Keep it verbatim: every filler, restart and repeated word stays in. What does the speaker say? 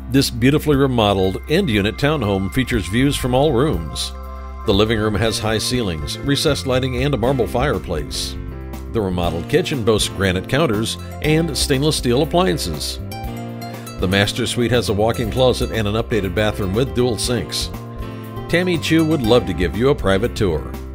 This beautifully remodeled end-unit townhome features views from all rooms. The living room has high ceilings, recessed lighting, and a marble fireplace. The remodeled kitchen boasts granite counters and stainless steel appliances. The master suite has a walk-in closet and an updated bathroom with dual sinks. Tami Chiu would love to give you a private tour.